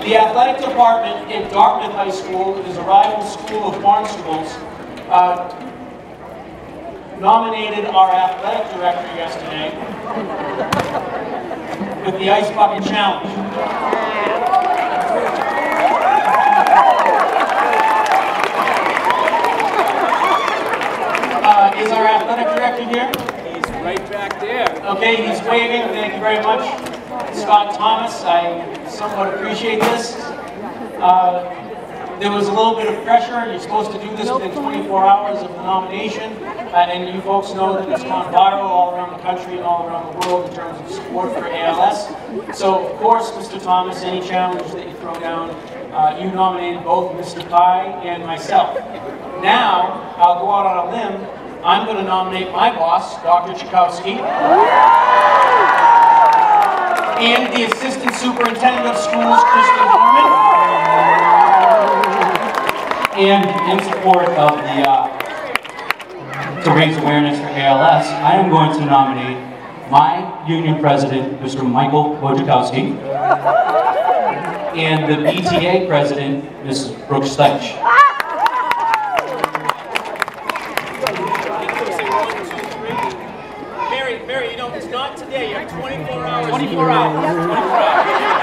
The athletic department in Dartmouth High School, his rival school of Barnstable's, nominated our athletic director yesterday with the Ice Bucket Challenge. Is our athletic director here? He's right back there. Okay, he's waving. Thank you very much. Scott Thomas, I somewhat appreciate this. There was a little bit of pressure. You're supposed to do this within 24 hours of the nomination, and you folks know that it's gone viral all around the country and all around the world in terms of support for ALS. So, of course, Mr. Thomas, any challenge that you throw down, you nominated both Mr. Pye and myself. Now, I'll go out on a limb. I'm going to nominate my boss, Dr. Tchaikovsky, and the Assistant Superintendent of Schools, Kristen Norman. And in support of to raise awareness for ALS, I am going to nominate my union president, Mr. Michael Wojciechowski, and the BTA president, Mrs. Brooke Steich. Mary, you know, it's not today. You have 24 hours. 24 hours. 24 hours.